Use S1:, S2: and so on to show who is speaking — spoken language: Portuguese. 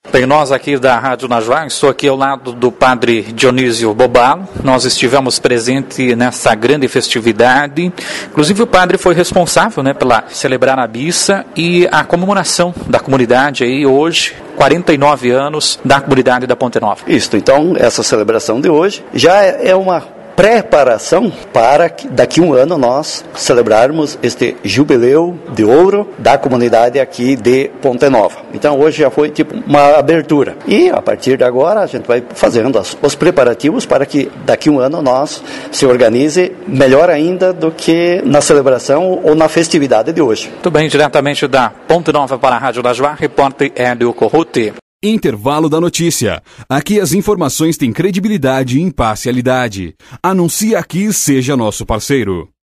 S1: Bem, nós aqui da Rádio Najuá, estou aqui ao lado do padre Dionísio Bobalo. Nós estivemos presentes nessa grande festividade. Inclusive o padre foi responsável, pela celebrar a missa e a comemoração da comunidade aí hoje, 49 anos da comunidade da Ponte Nova.
S2: Isso, então essa celebração de hoje já é uma preparação para que daqui a um ano nós celebrarmos este jubileu de ouro da comunidade aqui de Ponte Nova. Então hoje já foi tipo uma abertura e a partir de agora a gente vai fazendo os preparativos para que daqui a um ano nós se organize melhor ainda do que na celebração ou na festividade de hoje.
S1: Muito bem, diretamente da Ponte Nova para a Rádio Najuá, repórter Hélio Corrute.
S3: Intervalo da notícia. Aqui as informações têm credibilidade e imparcialidade. Anuncie aqui, seja nosso parceiro.